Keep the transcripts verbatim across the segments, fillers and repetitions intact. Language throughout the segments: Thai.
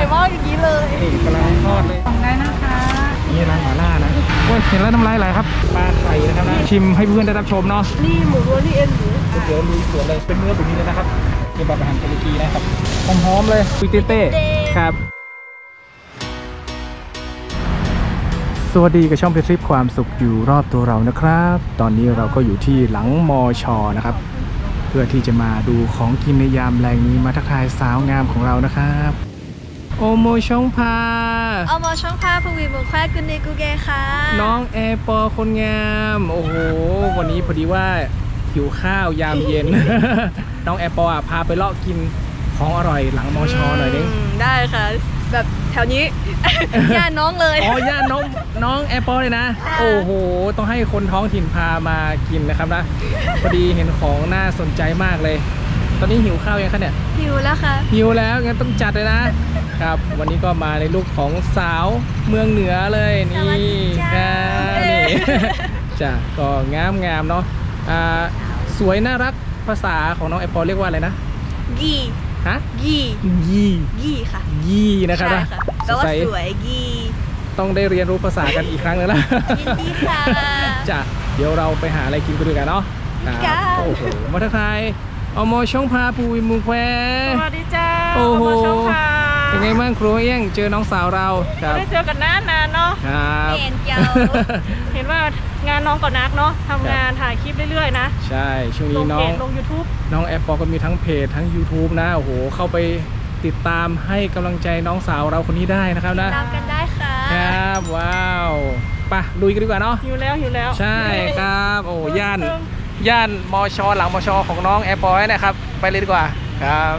มากอย่างนี้เลยนี่กำลังทอดเลยสั่งได้นะคะนี่ร้านหม่าล่านะโอ้ยเห็นแล้วน้ำลายไหลครับปลาไข่นะครับนะชิมให้เพื่อนได้รับชมเนาะนี่หมูล้วนนี่เอ็นหมูเดี๋ยวลุยสวนเลยเป็นเนื้อแบบนี้เลยนะครับนี่แบบอาหารตุรกีนะครับหอมๆเลยปิเต้เต้ครับสวัสดีกับช่องเพจทริปความสุขอยู่รอบตัวเรานะครับตอนนี้เราก็อยู่ที่หลังมอชอนะครับเพื่อที่จะมาดูของกินในยามแรงนี้มาทักทายสาวงามของเรานะครับโอโมช่องพาโอโมช่องพาผู้วิบุคคลกุนเนกูเกค่ะน้องแอร์ปอคนงามโอ้โหวันนี้พอดีว่าหิวข้าวยามเย็น น้องแอร์ปอพาไปเลาะกินของอร่อยหลังมอชอหน่อยนึงได้ค่ะแบบแถวนี้ ย่านน้องเลยอ๋อย่านน้องน้องแอร์ปอเลยนะโอ้โหต้องให้คนท้องถิ่นพามากินนะครับนะพอดีเห็นของน่าสนใจมากเลยตอนนี้หิวข้าวยังคะเนี่ยหิวแล้วค่ะหิวแล้วงั้นต้องจัดเลยนะครับวันนี้ก็มาในลุคของสาวเมืองเหนือเลยนี่ครับนี่จ้ะก็งามงามเนาะอ่าสวยน่ารักภาษาของน้องแอร์ปอเรียกว่าอะไรนะกีฮะยี่ยี่ยี่ค่ะยี่นะครับนะแปลว่าสวยยี่ต้องได้เรียนรู้ภาษากันอีกครั้งแล้วนะยินดีค่ะจ้ะเดี๋ยวเราไปหาอะไรกินกันดูกันเนาะโอ้โหมาทักทายเอาโมช่องพาปูวิมูแควสวัสดีจ้าโอ้โหเป็นไงบ้างครูเอี้ยงเจอน้องสาวเราครับได้เจอกันนานนานเนาะครับเห็นเจ้าเห็นว่างานน้องก่อนนักเนาะทำงานถ่ายคลิปเรื่อยๆนะใช่ช่วงนี้น้องลง ยูทูบน้องแอปปอก็มีทั้งเพจทั้ง ยูทูบ นะโอ้โหเข้าไปติดตามให้กำลังใจน้องสาวเราคนนี้ได้นะครับนะติดตามกันได้ค่ะครับว้าวไปลุยกันดีกว่าเนาะอยู่แล้วอยู่แล้วใช่ครับโอ้ย่านย่านมอชอหลังมอชอของน้องแอร์ปอยนะครับไปเลยดีกว่าครับ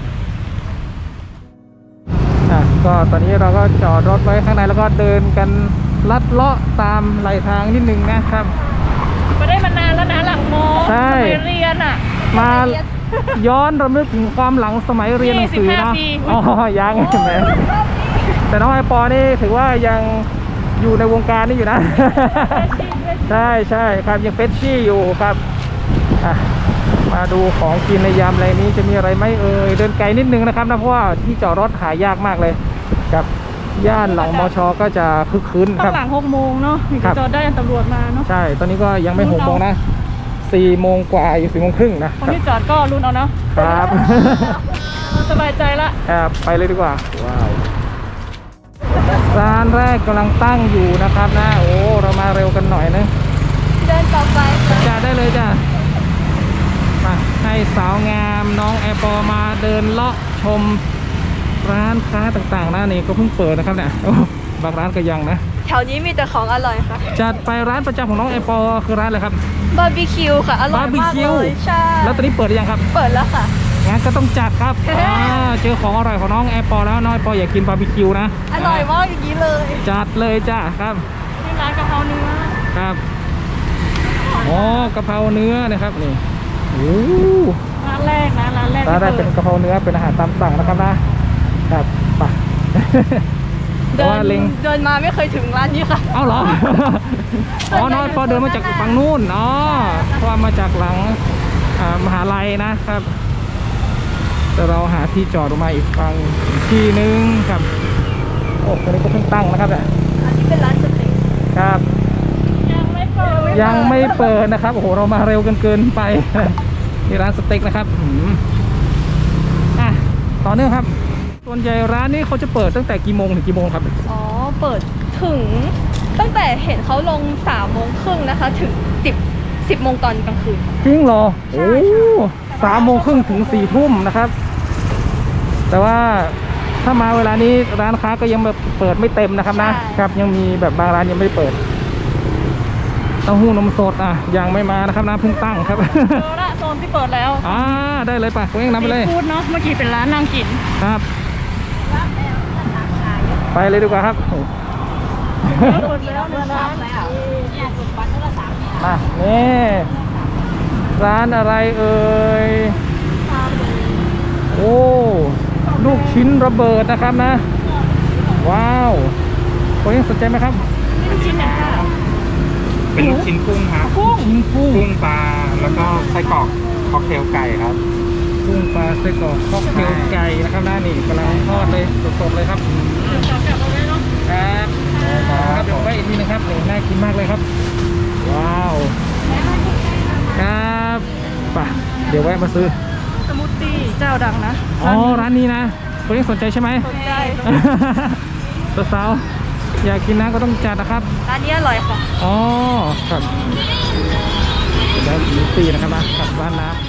อ่ะก็ตอนนี้เราก็จอดรถไว้ข้างในแล้วก็เดินกันลัดเลาะตามไหลทางนิดนึงนะครับมาได้มานานแล้วนะหลังมอสมัยเรียนอ่ะมาย้อนรำลึกถึงความหลังสมัยเรียนหนังสือเนาะอ๋อยังใช่ไหมแต่น้องแอร์ปอยนี่ถือว่ายังอยู่ในวงการนี่อยู่นะใช่ใช่ครับยังเฟชชี่อยู่ครับมาดูของกินในยามแรงนี้จะมีอะไรไหมเอ่ยเดินไกลนิดนึงนะครับนะเพราะว่าที่จอดรถหายากมากเลยกับย่านหลังมอชอก็จะคึกคืนครับหลังหกโมงเนาะจอดได้ตำรวจมาเนาะใช่ตอนนี้ก็ยังไม่หกโมงนะสี่โมงกว่าอยู่สี่โมงครึ่งนะคนที่จอดก็รุ่นเอาเนาะครับสบายใจละครับไปเลยดีกว่าว้าวร้านแรกกำลังตั้งอยู่นะครับนะโอ้เรามาเร็วกันหน่อยนะเดินต่อไปจ้าได้เลยจ้ามาให้สาวงามน้องแอร์ปอมาเดินเลาะชมร้านค้าต่างๆนะนี่ก็เพิ่งเปิดนะครับเนี่ยบางร้านก็ยังนะแถวนี้มีแต่ของอร่อยค่ะจัดไปร้านประจำของน้องแอร์ปอคือร้านอะไรครับบาร์บีคิวค่ะอร่อยมากเลยใช่แล้วตอนนี้เปิดหรือยังครับเปิดแล้วค่ะงั้นก็ต้องจัดครับเจอของอร่อยของน้องแอร์ปอแล้วน้องแอร์ปออยากกินบาร์บีคิวนะอร่อยมากอย่างนี้เลยจัดเลยจ้าครับนี่ร้านกะเพราเนื้อครับอ๋อกะเพราเนื้อนะครับนี่โอ้ร้านแรกนะร้านแรกร้านแรกเป็นกะเพราเนื้อเป็นอาหารตามสั่งนะครับนะครับไปเดินเดินมาไม่เคยถึงร้านนี้ค่ะเอ้าเหรออ๋อน้องพอเดินมาจากฝั่งนู้นอ๋อเพราะมาจากหลังมหาลัยนะครับแต่เราหาที่จอดออกมาอีกฝั่งที่นึงครับโอ้ตอนนี้ก็เพิ่งตั้งนะครับเนี่ยอันนี้เป็นร้านสเต็กครับยังไม่เปิดยังไม่เปิดนะครับโอ้โหเรามาเร็วกันเกินไปที่ร้านสเต็กนะครับอ่ะต่อเนื่องครับส่วนใหญ่ร้านนี้เขาจะเปิดตั้งแต่กี่โมงถึงกี่โมงครับอ๋อเปิดถึงตั้งแต่เห็นเขาลงสามโมงครึ่งนะคะถึงสิบสิบโมงตอนกลางคืนจริงเหรอโอ้สามโมงครึ่งถึงสี่ทุ่มนะครับแต่ว่าถ้ามาเวลานี้ร้านค้าก็ยังแบบเปิดไม่เต็มนะครับนะครับยังมีแบบบางร้านยังไม่เปิดเต้าหู้นมสดอ่ะยังไม่มานะครับนะเพิ่งตั้งครับโซนละโซนที่เปิดแล้วอ่าได้เลยป่ะคุณเองนำไปเลยพูดเนาะเมื่อกี้เป็นร้านนั่งกินครับไปเลยดีกว่าครับมานี่ร้านอะไรเอ่ยโอ้ลูกชิ้นระเบิดนะครับนะว้าวคุณยังสนใจไหมครับลูกชิ้นไหนคะเป็นลูกชิ้นกุ้งครับกุ้งกุ้งกุ้งปลาแล้วก็ไส้กรอกค็อกเทลไก่ครับกุ้งปลาไส้กรอกค็อกเทลไก่นะครับนะนี่กำลังทอดเลยสดๆเลยครับครับครับเดี๋ยวไปอีกทีนึงครับน่ากินมากเลยครับว้าวครับป่ะเดี๋ยวแวะมาซื้อสมูทตี้เจ้าดังนะอ๋อร้านนี้นะตัวเองสนใจใช่ไหมสนใจสาวๆอยากกินนะก็ต้องจัดนะครับร้านนี้อร่อยค่ะอ๋อครับแล้วสมูทตี้นะครับนะครับร้านน้ำ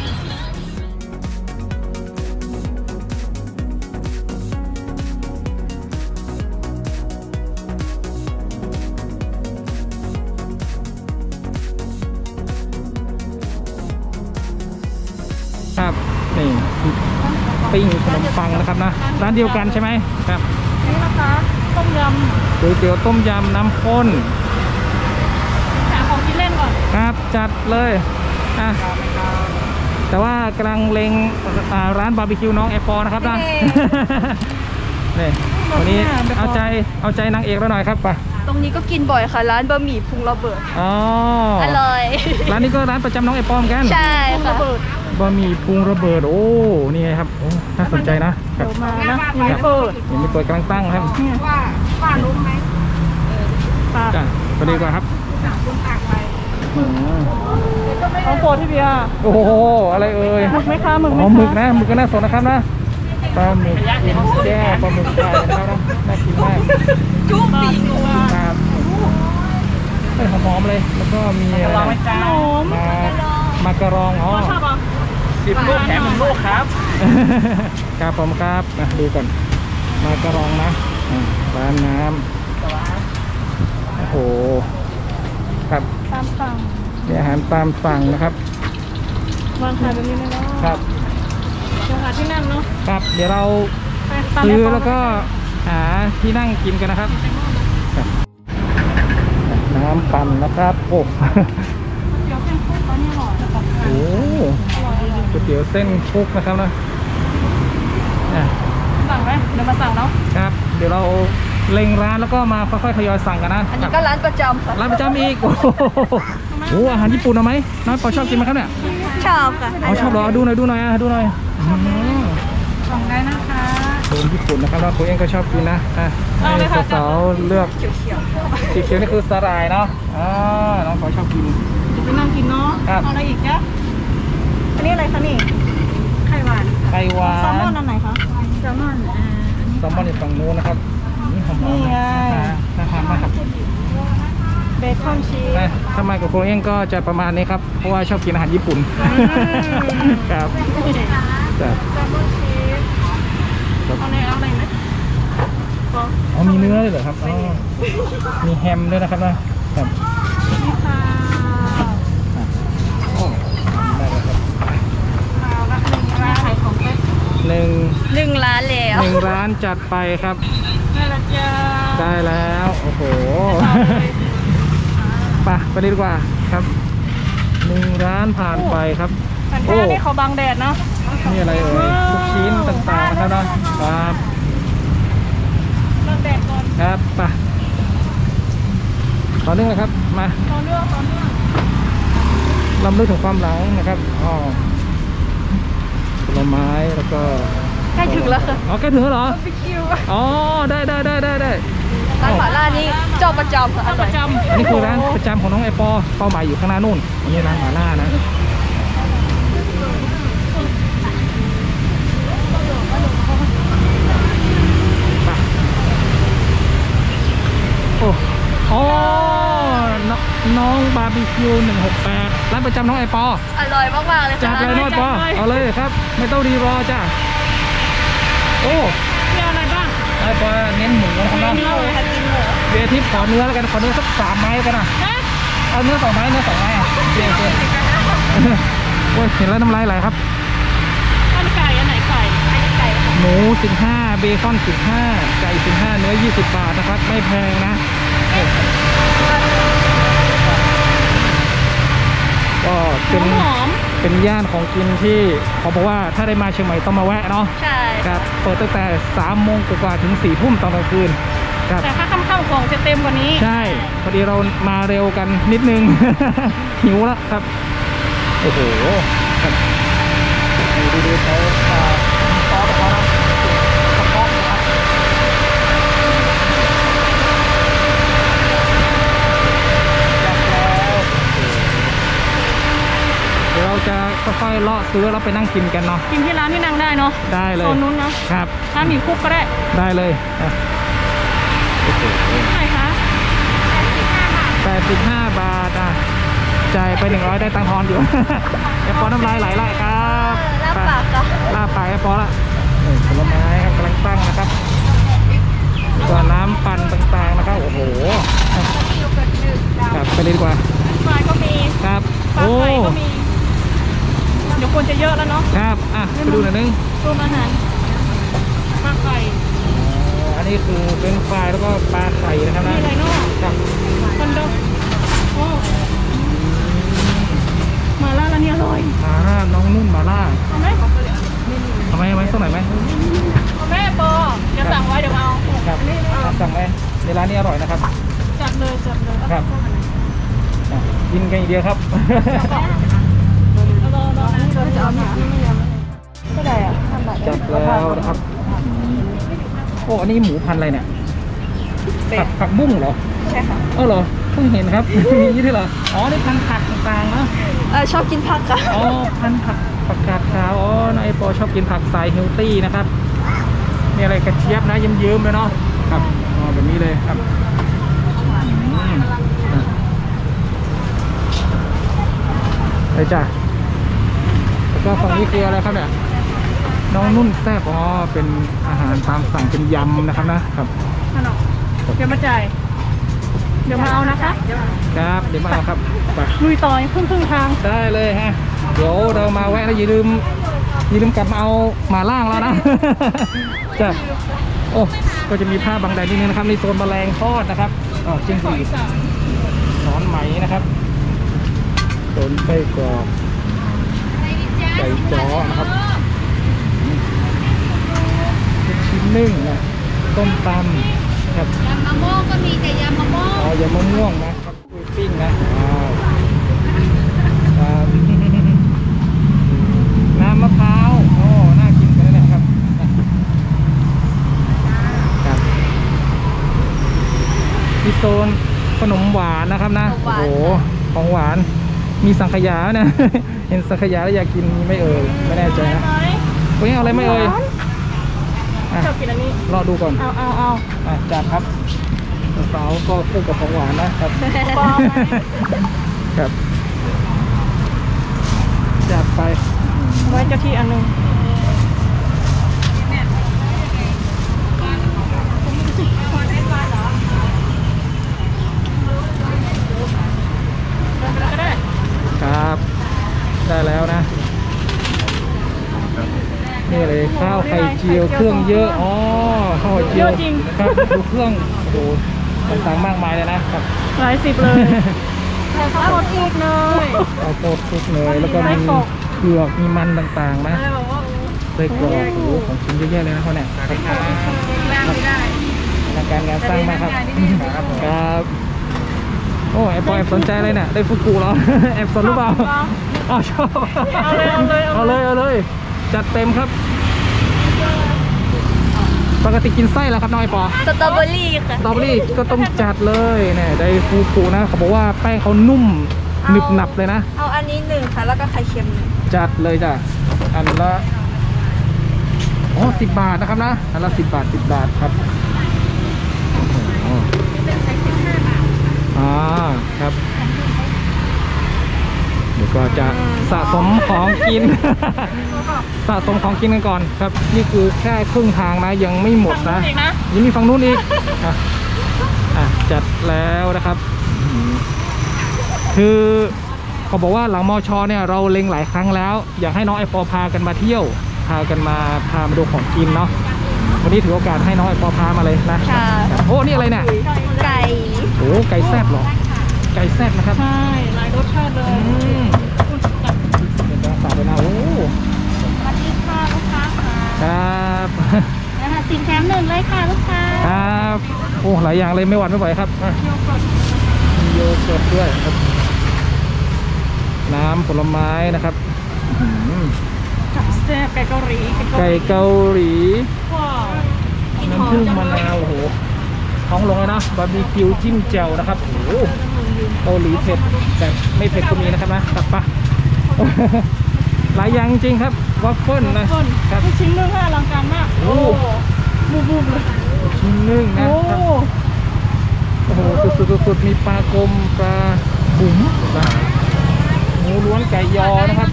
ครับนี่ปิ้งขนมปังนะครับนะร้านเดียวกันใช่ไหมครับนี่นะคะต้มยก๋วยเตี๋ยวต้มยำน้ำข้นำหาของกินเล่นก่อนครับจัดเลยอ่ะแต่ว่ากำลังเล็งอ่าร้านบาร์บีคิวน้องแอปปอนะครับนะนี่วันนี้เอาใจเอาใจนางเอกเราหน่อยครับป่ะตรงนี้ก็กินบ่อยค่ะร้านบะหมี่พุงระเบิดอ๋ออร่อยร้านนี้ก็ร้านประจำน้องแอปปอเหมือนกันใช่ค่ะบะหมี่พุงระเบิดโอ้นี่ไงครับโอ้น่าสนใจนะครับเดี๋ยวมานะยังไม่เปิดยังไม่เปิดกำลังตั้งครับว่าว่ารู้ไหมปลาจ้ะไปดีกว่าครับอืมของโปรดที่เบียร์โอ้โหอะไรเอ่ยหมึกไหมคะหมึกไหมอ๋อคะหมึกนะหมึกก็น่าสนนะครับนะปลาหมึกแก้วปลาหมึกไข่นะครับนะน่ากินมากจุ๊บปีกครับเป็นหอมๆเลยแล้วก็มีอะไรขนมมามาการองอ๋อชอบอ่ะสิบลูกแถมหนึ่งลูกครับครับผมครับนะดูก่อนมาการองนะอ่าร้านน้ำโอ้โหครับตามสั่งมีอาหารตามสั่งนะครับวางขายแบบนี้ไหมเนาะครับเดี๋ยวหาที่นั่งเนาะครับเดี๋ยวเราไปตามซื้อไปแล้วก็หาที่นั่งกินกันนะครับครับน้ำปั่นนะครับโอ้เดี๋ยวเป็นคู่เขาเนี่ยหล่อนะคะโหก๋วยเตี๋ยวเส้นคลุกนะครับนะอ่ะสั่งไหมเดี๋ยวมาสั่งเนาะครับ เดี๋ยวเราเล็งร้านแล้วก็มาค่อยๆทยอยสั่งกันนะอันนี้ก็ร้านประจำค่ะร้านประจำอีกโอ้โหโอ้อาหารญี่ปุ่นเอาไหมน้อยปอชอบกินไหมครับเนี่ยชอบค่ะอ๋อชอบเหรอดูหน่อยดูหน่อยอ่ะดูหน่อยอืมสั่งได้นะคะโซนญี่ปุ่นนะครับแล้วคุณเองก็ชอบกินนะอ่ะเอาเลยให้ค่ะสาวๆเลือกเขียวสีเขียวนี่คือสาหร่ายเนาะอ่าน้องปอชอบกินๆจะไปนั่งกินเนาะครับเอาอะไรอีกจ๊ะอันนี้อะไรคะนี่ไข่หวานไข่หวาแซลมอนนอันไหนคะแซลมอนอ่าแซลมอนอยู่ฝั่งนู้นนะครับอืมหอมๆนี่ไงนะน่าทานมากครับเบคอนชีสนะถ้ามากับคุณเองก็จะประมาณนี้ครับเพราะว่าชอบกินอาหารญี่ปุ่นอืมครับจ้ะแซลมอนชีสเอาในเอาอะไรไหมพออ๋อมีเนื้อเลยเหรอครับอ๋อมีแฮมด้วยนะครับนะครับนี่ค่ะอ่ะโอ้ได้แล้วครับเอาละหนึ่งร้านขายของเป๊ะหนึ่งหนึ่งร้านแล้วหนึ่งร้านจัดไปครับได้ละจ้าได้แล้วโอ้โหไปไปดีกว่าครับหนึ่งร้านผ่านไปครับอันแค่นี้เขาบังแดดเนาะนี่อะไรเอ่ยลูกชิ้นต่างๆนะครับนะครับบังแดดก่อนครับไปต่อเนื่องเลยครับมาตอนเรื่องตอนเรื่องลำลึกถึงความหลังนะครับอ๋อผลไม้แล้วก็ใกล้ถึงแล้วค่ะอ๋อใกล้ถึงแล้วเหรอไปคิวอ๋อได้ได้ได้ได้ได้ร้านหม่าล่านี่เจ้าประจำค่ะอร่อยอันนี้คือร้านประจำของน้องไอปอเป้าหมายอยู่ข้างหน้านู่นอันนี้ร้านหม่าล่านะไปโอ้อ๋อน้องน้องบาร์บีคิวหนึ่งหกแปดร้านประจำน้องไอปออร่อยมากๆเลยจัค่ะดเลยน้อยปอเอาเลยครับ ไม่ต้องรีรอจ้าโอ้มีอะไรบ้างไอปอเน้นหมูนะครับนะเนื้อเลยค่ะกินหมูเบียร์ทิพย์ขอเนื้อแล้วกันขอเนื้อสักสามไม้กันนะฮะเอาเนื้อสองไม้เนื้อสองไม้อ่ะเบียร์เบียร์โอ้ยเห็นแล้วน้ำลายไหลครับอันไก่อันไหนไก่อันนี้ไก่ค่ะหมูสิบห้าเบคอนสิบห้าไก่สิบห้าเนื้อยี่สิบบาทนะครับไม่แพงนะก็เป็นหอมเป็นย่านของกินที่เขาบอกว่าถ้าได้มาเชียงใหม่ต้องมาแวะเนาะใช่ครับเปิดตั้งแต่สามโมงกว่าๆถึงสี่ทุ่มตอนกลางคืนครับแต่ถ้าค่ำๆของจะเต็มกว่านี้ใช่พอดีเรามาเร็วกันนิดนึง หิวแล้วครับโอ้โหครับดูดูๆเขาอ่าซอสของเขานะกระเพาะนะครับอยเลาะซื้อแล้วไปนั่งกินกันเนาะกินที่ร้านที่นั่งได้เนาะได้เลยโซนนู้นเนาะครับถ้ามีคุกก็ได้ได้เลยอ่ะเท่าไหร่คะแปดสิบห้าบาทอ่ะจ่ายไปหนึ่งร้อยได้ตังค์ทอนอยู่ ไอปอน้ำลายไหลละครับลาบปากค่ะลาบปากไอปอละเออผลไม้ครับกำลังตั้งนะครับส่วนน้ำปั่นต่างๆนะครับโอ้โหครับไปเลยดีกว่าปลายก็มีครับปลาโอ้ไข่ก็มี เดี๋ยวคนจะเยอะแล้วเนาะครับอ่ะไปดูหน่อยนึงรวมอาหารปลาไข่อ๋ออันนี้คือเป็นปลาแล้วก็ปลาไข่นะครับมีนะอะไรเนาะครับคอนโดโอ้มาล่าร้านนี้อร่อยมาล่าน้องนุ่นมาล่าเอาไหมทำไมทำไมสักหน่อยไหมเอาแม่ปอจะสั่งไว้เดี๋ยวเอาครับสั่งไหมในร้านนี้อร่อยนะครับจัดเลยจัดเลยครับอ่ะกินกันอีกเดียวครับรอรออันนี้เราจะเอาเนี่ยเท่าไหร่อ่ะห้าบาทจัดแล้วนะครับโอ้อันนี้หมูพันธุ์อะไรเนี่ยผักผักบุ้งเหรอใช่ค่ะเออเหรอเพิ่งเห็นครับ มีนี่ด้วยเหรออ๋อนี่พันธุ์ผักต่างๆเนาะเออชอบกินผักค่ะอ๋อพันธุ์ผักผักกาดขาวอ๋อนายปอชอบกินผักสายเฮลตี้นะครับนี่อะไรกระเจี๊ยบนะเยิ้มๆเลยเนาะครับอ๋อแบบนี้เลยครับอืมอ่ะไปจ้ะแล้วก็ฝั่งนี้คืออะไรครับเนี่ยน้องนุ่นแซ่บอ๋อเป็นอาหารตามสั่งเป็นยำนะครับนะครับขนมเดี๋ยวมาจ่าย เดี๋ยวมาเอานะคะครับเดี๋ยวมาเอาครับไปลุยต่อครึ่งครึ่งทางได้เลยฮะเดี๋ยวเรามาแวะแล้วอย่าลืมอย่าลืมกลับมาเอาหมาล่างแล้วนะ จ้ะโอ้ก็จะมีผ้าบางแดดนิดนึงนะครับในโซนแมลงทอดนะครับอ๋อจิ้งหรีดหนอนไหมนะครับโซนไส้กรอกไก่จ้อนะครับลูกชิ้นนึ่งนะต้มตำครับยำมะม่วงก็มีแต่ยำมะม่วงอ๋อยำมะม่วงนะครับกล้วยปิ้งนะว้าวครับ น้ำมะพร้าวโอ้น่ากินกันเลยนะครับครับมีโซนขนมหวานนะครับนะโอ้โหของหวานมีสังขยาเนี่ย เห็นสังขยาแล้วอยากกินมีไม่เอ่ยไม่แน่ใจนะเฮ้ยเอาอะไรไม่เอ่ยอ่ะชอบกินอันนี้รอดูก่อนเอาเอาเอาอ่ะจัดครับสาวก็คู่กับของหวานนะครับปอครับจัดไปไว้เจ้าที่อันหนึงก็ได้ครับได้แล้วนะนี่เลยข้าวไข่เจียวเครื่องเยอะอ๋อข้าวไข่เจียวครับดูเครื่องโอ้โหต่างๆมากมายเลยนะครับหลายสิบเลยข้าวโพดคลุกเนยข้าวโพดคลุกเนยแล้วก็มีเผือกมีมันต่างๆนะอะไรบอกว่าไส้กรอกโอ้โหของชิ้นเยอะๆเลยนะเขาเนี่ยครับแรงไม่ได้ทางการงานสร้างมากครับครับโอ้แอบพอแอบสนใจเลยเนี่ยได้ฟุกุแล้ว แอบสนหรือเปล่าอ๋อชอบเอาเลยเอาเลยเอาเลยเอาเลยจัดเต็มครับปกติกินไส้แล้วครับน้องไอปอสตรอเบอรี่ค่ะสตรอเบอรี่ก็ต้องจัดเลยเนี่ยได้ฟูกุนะเขาบอกว่าแป้งเขานุ่มหนึบหนับเลยนะเอาอันนี้หนึ่งค่ะ แล้วก็ไข่เค็มหนึ่งจัดเลยจ้ะอันละอ๋อสิบบาทนะครับนะอันละสิบบาทสิบบาทครับโอ้โหเป็นไซส์สิบห้าบาทอ่าครับเดี๋ยวก็จะสะสมของกิน สะสมของกินกันก่อนครับ นี่คือแค่ครึ่งทางนะยังไม่หมดนะอีกนะยังมีฝั่งนู้นอีกอ่ะอ่ะจัดแล้วนะครับอืมคือเขาบอกว่าหลังมอชอเนี่ยเราเล็งหลายครั้งแล้ว อยากให้น้องไอปอพากันมาเที่ยวพากันมาพามาดูของกินเนาะวันนี้ถือโอกาสให้น้องไอปอพามาเลยนะค่ะโอ้นี่อะไรเนี่ยไก่โอ้ไก่แซ่บเหรอไก่แซ่บนะครับใช่หลายรสชาติเลยอืมเดี๋ยวจะสาดไปนะโอ้สวัสดีค่ะลูกค้าค่ะครับนะคะสินแถมหนึ่งเลยค่ะลูกค้าครับโอ้หลายอย่างเลยไม่หวั่นไม่ไหวครับอ่ะมีโยเกิร์ตด้วยครับ น้ำผลไม้นะครับอื้อหือกับแซ่บไก่เกาหลีไก่เกาหลีว้าวน้ำผึ้งมะนาวโอ้โหท้องลงเลยนะบาร์บีคิวจิ้มแจ่วนะครับโอ้โหเกาหลีเผ็ดแต่ไม่เผ็ดก็มีนะครับนะตักปะหลายอย่างจริงครับวอฟเฟิลนะต้นครับลูกชิ้นนึ่งห้าอลังการมากโอ้บูบบูบเลยชิ้นนึ่งนะโอ้ครับโอ้โหสุดๆสุดๆมีปลากรมปลาบุ๋มปลาหมูล้วนไก่ยอนะครับ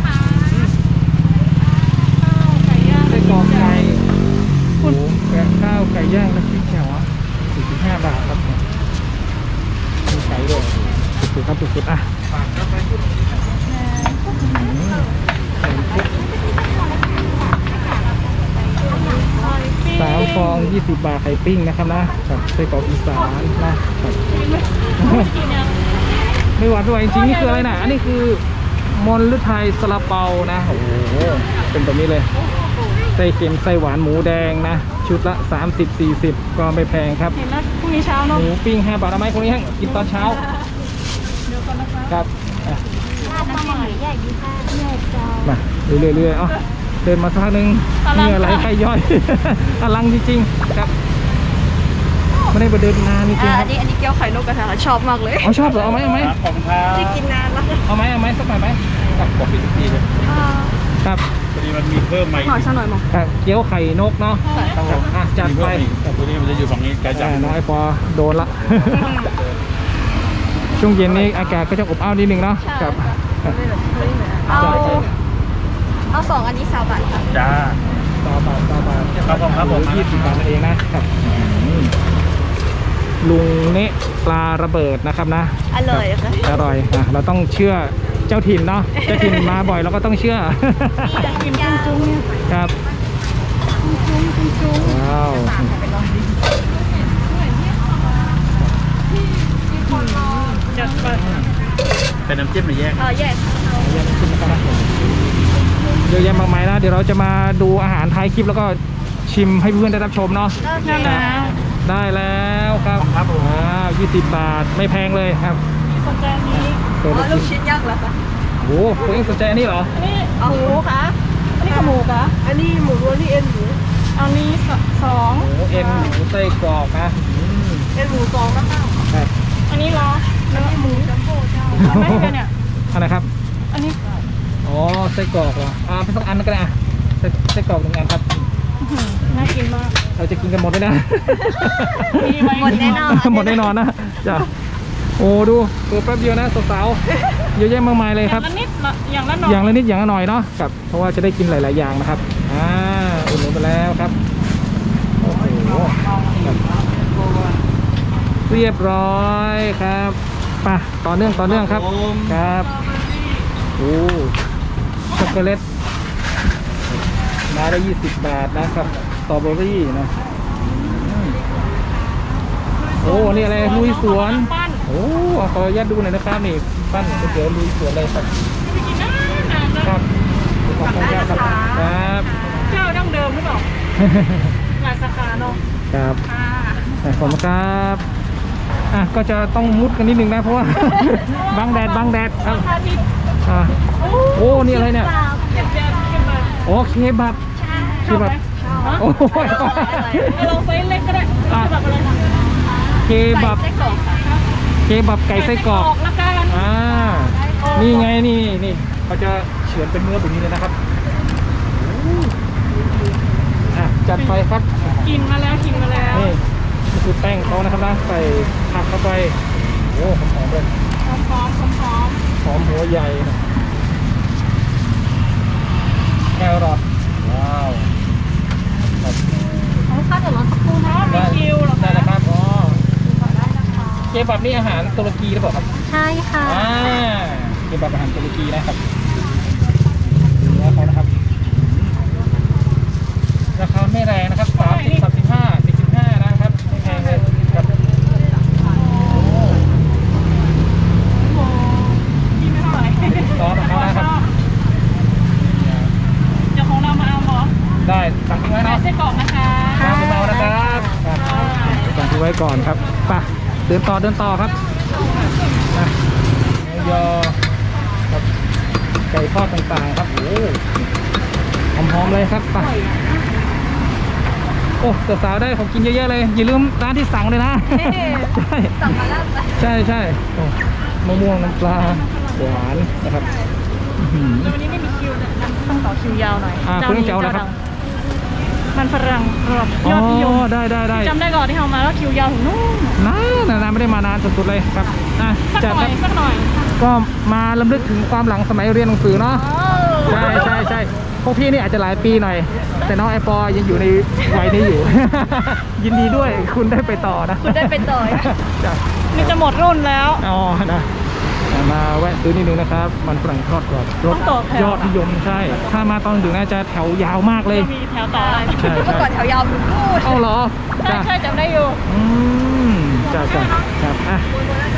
ข้าวไก่ย่างไส้กรอกไก่หมูแกงข้าวไก่ย่างน้ำพริกแจ่วสี่สิบห้าบาทครับมีไก่ด้วยสุดๆครับสุดๆอ่ะสามฟองยี่สิบบาทไข่ปิ้งนะครับนะครับไส้กรอกอีสานนะครับกินยังไม่หวานด้วยจริงๆนี่คืออะไรนะอันนี้คือมนฤทัยซาลาเปานะโอ้โหเป็นแบบนี้เลยไส้เค็มไส้หวานหมูแดงนะชุดละสามสิบสี่สิบก็ไม่แพงครับเห็นแล้วพรุ่งนี้เช้าหเนาะมูปิ้งห้าบาทเอาไหมคนนี้ฮะกินตอนเช้าเดี๋ยวก่อนนะคะครับอ่ะน้ำใหม่ใหญ่ดีค่ะใหญ่จ้ามาเรื่อยๆเอ๋อเดินมาสักพักหนึงอลังเหงื่อไหลไข้ย่อย อลังจริงๆครับไม่ได้ไปเดินนานจริงอ่าๆคอัรันบนี้อันนี้เกี๊ยวไข่นกกระทะชอบมากเลยอ๋อชอบเหรอเอาไหมเอาไหมขอบคุณครับที่กินนานแล้วเอาไหมเอาไหมสักหน่อยไหมครับบอกปิดทุกทีเลยครับพอดีมันมีเพิ่มมาอีกหน่อยสักหน่อยมั้งครับเกี๊ยวไข่นกเนาะครับผมอ่ะจัดมีไปเพิ่มอีกตัวนี้มันจะอยู่ฝั่งนี้ไกลจังอ่าน้อยพอโดนละ ช่วงเย็นนี้อากาศก็จะอบอ้าวนิดนึงเนาะครับเอาเอาสองอันนี้สามบาทค่ะจ้าสามบาทสามบาทครับผมครับผมยี่สิบบาทเองนะครับอืมลุงเนะปลาระเบิดนะครับนะอร่อยค่ะอร่อยอ่ะเราต้องเชื่อเจ้าถิ่นเนาะเจ้าถิ่นมาบ่อยเราก็ต้องเชื่อกินจุ้งจุ้งครับว้าวจัดไปเป็นน้ำจิ้มหรือแยกเออแยกเยอะขึ้นนะครับเยอะแยะมากมายนะเดี๋ยวเราจะมาดูอาหารท้ายคลิปแล้วก็ชิมให้เพื่อนๆได้รับชมเนาะนั่นแล้วได้แล้วครับครับผมว้าวยี่สิบบาทไม่แพงเลยครับมีสนใจอันนี้เปิดอ๋อลูลูกกชิ้นชิ้นยักษ์เหรอคะโอ้โหตัวเองสนใจอันนี้เหรออันนี้อ๋อหมูคะอันนี้ขมูคะอันนี้หมูล้วนนี่เอ็นหมูอันนี้สสองหมูเอ็นหมูไส้กรอกนะอืมเอ็นหมูสองนะข้าวครับอันนี้เหรอเนื้อหมูจัมโบ้เจ้าเอาไหมกันเนี่ยอะไรครับอันนี้อ๋อไส้กรอกเหรออ่าเป็นสักอันก็ได้อ่ะไส้ไส้กรอกหนึ่งอันครับอื้อหือน่ากินมากเราจะกินกันหมดเลยนะมีไหมหมดแน่นอนหมดแน่นอนนะจ้ะโอ้ดูตัวแป๊บเดียวนะสาวๆเยอะแยะมากมายเลยครับอย่างละนิดละอย่างละหน่อยอย่างละนิดอย่างละหน่อยเนาะครับเพราะว่าจะได้กินหลาย ๆ อย่างนะครับอ่าอุ่นลงไปแล้วครับโอ้โหครับเรียบร้อยครับไปต่อเนื่องต่อเนื่องครับครับโอ้ช็อกโกแลตมาได้ยี่สิบบาทนะครับสตรอเบอรี่นะอืมโอ้นี่อะไรลุยสวนปั้นโอ้ขออนุญาตดูหน่อยนะครับนี่ปั้นก๋วยเตี๋ยวลุยสวนเลยครับไปกินนานนานเลยครับขอบคุณครับครับเจ้าดั้งเดิมหรือเปล่าหลายสาขาเนาะครับค่ะขอบคุณครับอ่ะก็จะต้องมุดกันนิดนึงนะเพราะว่า บังแดดบังแดดครับราคาที่อ่ะโอ้นี่อะไรเนี่ยเก็บเก็บเก็บมาโอ้เคบับเคชอบบัไหมบฮะโอ้ยเอาลองไซส์เล็กก็ได้แบบอะไรเคบับไส้กรอกค่ะเคบับไก่ไส้กรอกละกันอ่านี่ไงนี่นี่เขาจะเฉือนเป็นเนื้อแบบนี้เลยนะครับอ่ะจัดไปครับกินมาแล้วกินมาแล้วนี่นี่คือแป้งเขานะครับนะใส่ผักเข้าไปโอ้หอมๆเลยหอมหอมหอมหอมหอมหัวใหญ่นะแครอทว้าวครับลูกค้าเดี๋ยวรอสักครู่นะมีคิวเหรอได้คะแล้วครับอ๋อเคบับนี่อาหารตุรกีหรือเปล่าครับใช่ค่ะอ่าเคบับอาหารตุรกีนะครับดูว่าเขานะครับราคาไม่แรงนะครับสามสิบสามสิบห้าสี่สิบห้านะครับไม่แพงเลยครับโอ้กินไม่เท่าไหร่ซอสของเขานะครับเจ้าของเรามาเอาเหรอได้สั่งทิ้งไว้ใส่เนาะไส้กรอกนะคะครับไม่เมานะครับครับสั่งทิ้งไว้ก่อนครับไปเดินต่อเดินต่อครับอ่ะหมูยอครับไก่ทอดต่างๆครับโอ้หอมๆเลยครับไปโอ้สาวๆได้ของกินเยอะๆเลยอย่าลืมร้านที่สั่งเลยนะใช่สั่งมาแล้วจ้ะใช่ใช่โอ้มะม่วงน้ำปลาหวานนะครับอื้อหือวันนี้ไม่มีคิวนะงั้นต้องต่อคิวยาวหน่อยอ่าคุณต้องจะเอาอะไรครับมันฝรั่งแบบยอดนิยมได้ได้ได้จำได้ก่อนที่เรามาแล้วคิวยาวถึงนู่นนานนานไม่ได้มานานสุดๆเลยครับอ่ะสักจัดหน่คอรัยบสักหน่อยก็มาลำลึกถึงความหลังสมัยเรียนหนังสือเนาะใช่ใช่ใช่พวกพี่นี่อาจจะหลายปีหน่อย แต่น้องไอปอยังอยู่ในวัยนี้อยู่ ยินดีด้วยคุณได้ไปต่อนะคุณได้ไปต่อจ้ะนี่จะหมดรุ่นแล้วอ๋อนะมาแวะซื้อนิดนึงนะครับมันฝรั่งทอดกรอบรสต้องต่อแถวยอดนิยมใช่ ถ้ามาตอนดึกน่าจะแถวยาวมากเลยมีแถวต่อใช่ใช่เมื่อก่อนแถวยาวถึงนู่นเอ้าเหรอใช่จ้ะใช่จำได้อยู่อืมจ้ะจ้ะครับอ่ะ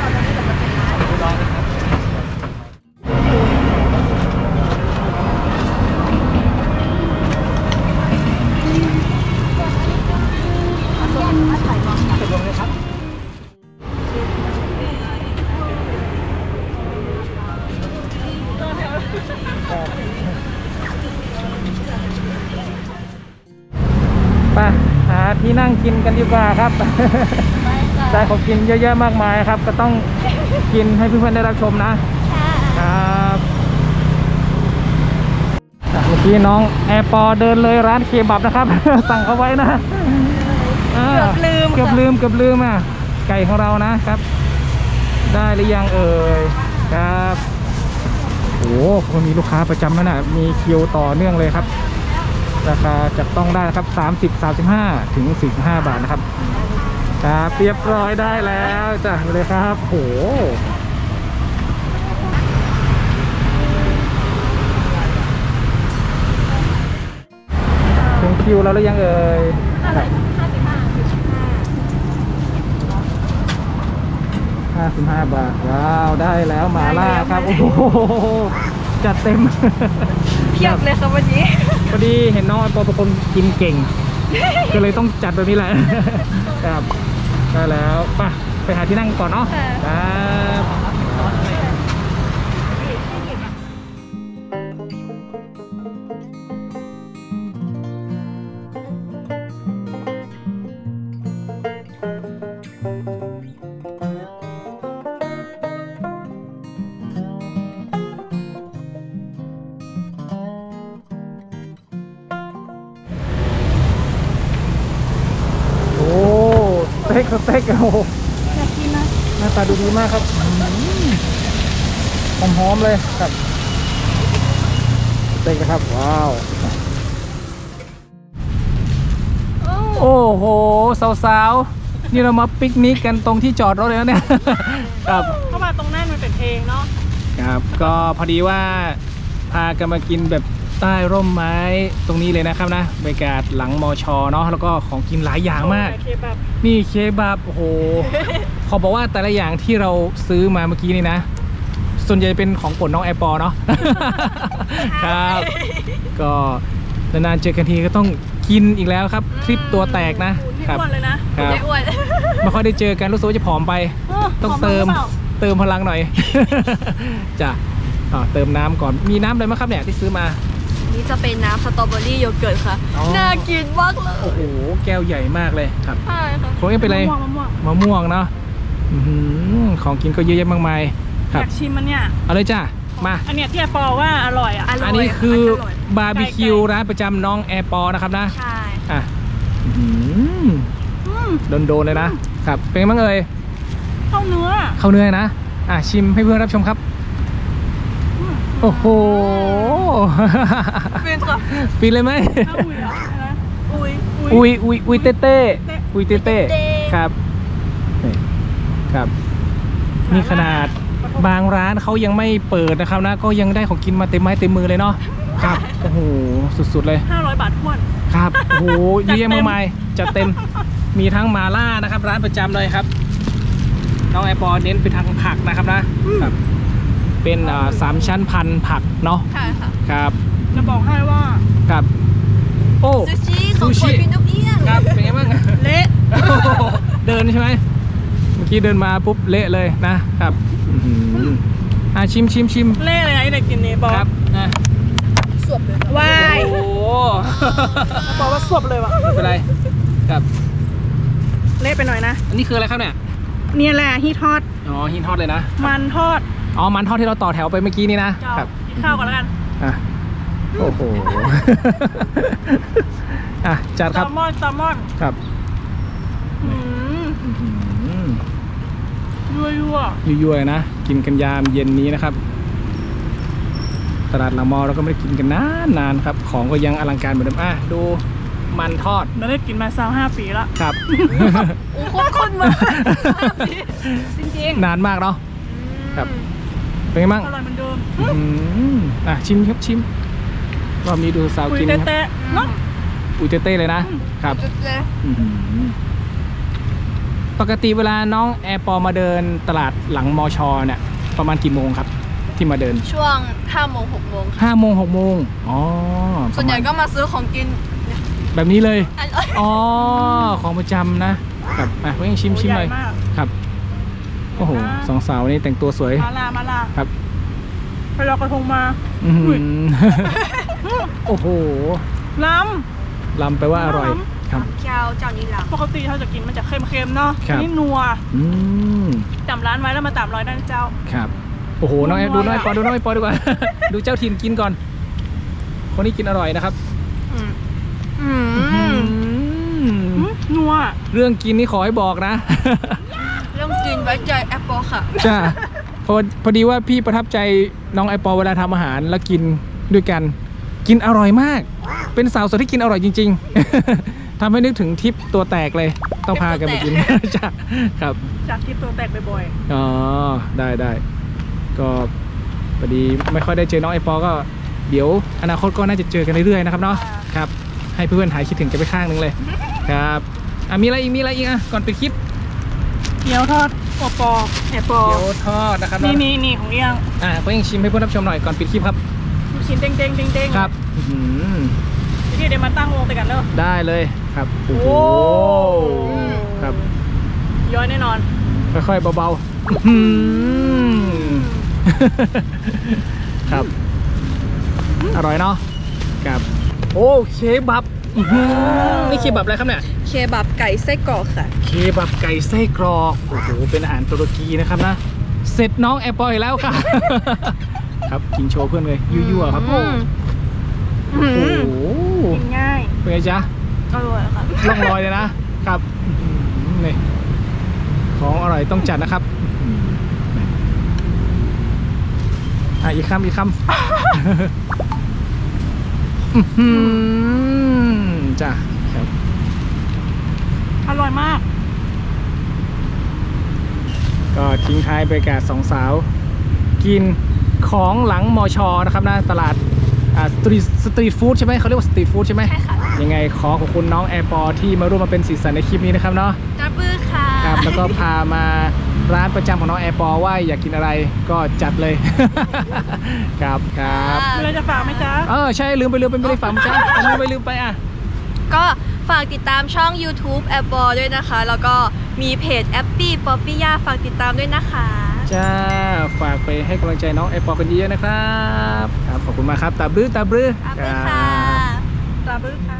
ไปหาที่นั่งกินกันดีกว่าครับ ได้ของกินเยอะแยะมากมายครับ ก็ต้องกินให้เพื่อนๆได้รับชมนะครับอ่ะเมื่อกี้น้องแอร์ปอเดินเลยร้านเคบับนะครับ สั่งเขาไว้นะอ่าเกือบลืมเกือบลืมเกือบลืมอ่ะไก่ของเรานะครับ ได้หรือยังเอ่ยครับโอ้โหมีลูกค้าประจำแล้วนะมีคิวต่อเนื่องเลยครับ ราคาจับต้องได้นะครับสามสิบ สามสิบห้าถึงสี่สิบห้าบาทนะครับครับเรียบร้อยได้แล้วจ้ะเลยครับโหถึงคิวแล้วหรือยังเอ่ยครับห้าสิบห้าบาทว้าวได้แล้วหมาล่าครับโอ้โหจัดเต็มเพียบเลยครับวันนี้พอดีเห็นน้องไอปอเป็นคนกินเก่ง ก็เลยต้องจัดแบบนี้แหละ ครับได้แล้วไปไปหาที่นั่งก่อนเนาะครับสเต็กสเต็กโอ้โหอยากกินนะหน้าตาดูดีมากครับหอมๆเลยครับสเต็กนะครับ ว้าวโอ้โหสาวๆนี่เรามาปิกนิกกันตรงที่จอดรถเลยนะเนี่ยครับเข้ามาตรงนั้นมันเป็นเพลงเนาะครับก็พอดีว่าพากันมากินแบบใต้ร่มไม้ตรงนี้เลยนะครับนะบรรยากาศหลังมอชอเนาะแล้วก็ของกินหลายอย่างมากเคบับนี่เคบับโอ้โห ขอบอกว่าแต่ละอย่างที่เราซื้อมาเมื่อกี้นี่นะ ส่วนใหญ่เป็นของโปรดน้องแอร์ปอเนาะ ครับก็นานๆเจอกันทีก็ต้องกินอีกแล้วครับทริปตัวแตกนะที่ครับอ้วนเลยนะครับไม่อ้วนไม่ค่อยได้เจอกันรู้สึกว่าจะผอมไป ต้องเติมหรือปล่าเติมพลังหน่อย จ้ะอ่าเติมน้ำก่อนมีน้ำอะไรมั้งครับเนี่ยที่ซื้อมานี่จะเป็นน้ำสตรอเบอรี่โยเกิร์ตค่ะอ๋อน่ากินมากเลยโอ้โหแก้วใหญ่มากเลยครับใช่ค่ะของเอ็งเป็นอะไรมะม่วงมะม่วงมะม่วงเนาะอื้อหือของกินก็เยอะแยะมากมายคอรับยากชิมมันเนี่ยเอาเลยจ้ะมาอันเนี้ยที่ไอปอว่าอร่อยอ่ะอร่อยอันนี้คือร่ยบาร์บีคิวร้านประจำน้องแอร์ปอนะครับนะใช่อ่ะอื้อหือโดนๆเลยนะครับเป็นไงบ้างเอ่ยเข้าเนื้อเข้าเนื้อนะอ่ะชิมให้เพื่อนรับชมครับโอ้โหเป็นค่ะฟินเลยไหมเข้าอุ้ยเหรอนะอุ้ยอุยอุยอุยเต้เต้อุยเต้เต้เต้ครับนี่ครับนี่ขนาดบางร้านเขายังไม่เปิดนะครับนะก็ยังได้ของกินมาเต็มไม้เต็มมือเลยเนาะครับโอ้โหสุดๆเลยห้าร้อยบาทท้วนครับโอ้โหเยอะแยะจัดเต็มาม กมายจัดเต็มมีทั้งมาล่านะครับ ร้านประจำเลยครับน้องไอปอเน้นไปทางผักนะครับนะครับเป็นอ่าสามชั้นพันผักเนาะใช่ค่ะครับจะบอกให้ว่าครับโอ้ซูชิของซูชิโปรดพี่นกเอี้ยงครับเป็นไงบ้างเละเดินใช่ไหมเมื่อกี้เดินมาปุ๊บเละเลยนะครับอื้อหืออ่ะชิมชิมชิมเละเลยไอ้เด็กกินนี่บอกครับอ่ะสวบเลยวายโอ้โหบอกว่าสวบเลยว่ะไม่เป็นไรครับเละไปหน่อยนะอันนี้คืออะไรครับเนี่ยเนี่ยแหละฮีททอดอ๋อหินทอดเลยนะมันทอดอ๋อมันทอดที่เราต่อแถวไปเมื่อกี้นี่นะเจ้าครับกินข้าวก่อนแล้วกันอ่ะโอ้โห อ่ะจัดคแซรับลมอนแซลมอนครับอืมอืมยั่วยั่วยั่วๆนะกินกันยามเย็นนี้นะครับ ตลาดหลังมอเราก็ไม่ได้กินกันนานนานครับ ของก็ยังอลังการเหมือนเดิมอ่ะดูมันทอดเราได้กินมาสามห้าปีละครับโอ้คนคนมาจริงนานมากเนาะๆครับ เป็นไงบ้างอร่อยเหมือนเดิมอืมอ่ะชิมครับชิมรอบนี้ดูสาวคุยกินครับเตะๆเนาะอุ้ยเต้ๆเลยนะครับจุดเลยอื้อหือปกติเวลาน้องแอร์ปอมาเดินตลาดหลังมอชอเนี่ยประมาณกี่โมงครับ ที่มาเดินช่วงห้าโมงหกโมงค่ะห้าโมงหกโมงอ๋อส่วนใหญ่ก็มาซื้อของกินแบบนี้เลยอร่อยอ๋อ ของประจำนะครับอ่ะเพิ่งชิมชิมใหเลญ่ยมากครับ โอ้โหนะสองสาวนี่แต่งตัวสวยมาลามาลาครับไปรอกระทงมาอื้อหือุ้ยอโอ้โหล้ลำไปว่าอร่อยน้ครับเจ้าเจ้านี้หลังำปกติเขาจะกินมันจะเค็มๆเนาะครับอันนี่นัวอืมจำร้านไว้แล้วมาตามรอยได้นะเจ้าครับ โอ้โห น้องแอร์ดูน้องแอร์ปอดูน้องแอร์ปอดีกว่า ดูเจ้าถิ่นกินก่อน คนนี้กินอร่อยนะครับอืมอืมนัวเรื่องกินนี่ขอให้บอกนะเรื่องกินไว้ใจแอปเปิลค่ะจ้าพอพอดีว่าพี่ประทับใจน้องไอปอเวลาทำอาหารแล้วกินด้วยกัน กินอร่อยมาก เป็นสาวสวยที่กินอร่อยจริงๆ ทำให้นึกถึงทริปตัวแตกเลย ต้องพากันไปกิน จ้าครับจากที่ตัวแตกบ่อยอ๋อได้ได้ก็พอดีไม่ค่อยได้เจอน้องไอปอก็เดี๋ยวอนาคตก็น่าจะเจอกันเรื่อยๆนะครับเนาะครับให้เพื่อนๆหายคิดถึงกันไปข้างนึงเลยครับอ่ะมีอะไรอีกมีอะไรอีกอ่ะก่อนไปดคลิปๆเกี๊ยวทอดปอปอแอบปอเดี๋ยวทอดนะครับนี่นี่นี่ของเอียงอ่ะเพื่อนชิมให้เพื่อนรับชมหน่อยก่อนปิดคลิปครับลูกชิ้นเด้งเด้งเด้งเด้งครับอื้อหือที่เดี๋ยวมาตั้งวงไปกันเนอะได้เลยครับโอ้โหโอ้ครับย้อยแน่นอนค่อยๆเบาๆอื้อหือครับอร่อยเนาะครับโอ้เคบับอื้อหือนี่เคบับอะไรครับเนี่ยเคบับไก่ไส้กรอกค่ะเคบับไก่ไส้กรอกโอ้โหเป็นอาหารตุรกีนะครับนะเสร็จน้องแอปเปิลอีกแล้วค่ะ ครับกินโชว์เพื่อนเลยยั่วๆครับอืมโอ้โหกินง่ายเป็นไงจ๊ะอร่อยค่ะล่องลอยเลยนะครับนี่ของอร่อยต้องจัดนะครับอ่ะอีกคำอีกคำ อื้อหือจ้ะครับอร่อยมากก็ทิ้งท้ายไปกับสองสาว กินของหลังมอชอนะครับนะตลาดอ่าสตรีทสตรีทฟู้ดใช่ไหมเขาเรียกว่าสตรีทฟู้ดใช่ไหมใช่ค่ะยังไงขอขอบคุณน้องแอร์ปอที่มาร่วมมาเป็นสีสันในคลิปนี้นะครับเนาะกระปื้อค่ะครับแล้วก็พามาร้านประจำของน้องแอร์ปอว่าอยากกินอะไรก็จัดเลย ครับครับมีอะไรจะฝากไหมจ๊ะเออใช่ลืมไปลืมไปไม่ได้ฝังจ้าลืมไปลืมไปอ่ะก็ฝากติดตามช่อง YouTube แอปบอด้วยนะคะ แล้วก็มีเพจแอปปี้ป๊อปปี้ย่าฝากติดตามด้วยนะคะจ้าฝากไปให้กำลังใจน้องแอร์ปอกันเยอะๆนะครับครับขอบคุณมากครับตาบรื้อตาบรื้ออาบด้วยค่ะตาบึ้งค่ะ